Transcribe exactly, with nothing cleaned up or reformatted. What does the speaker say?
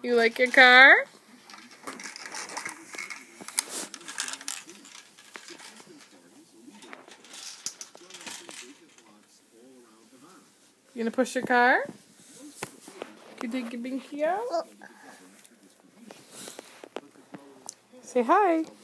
You like your car? You gonna push your car? Can you take your binky out? Say hi.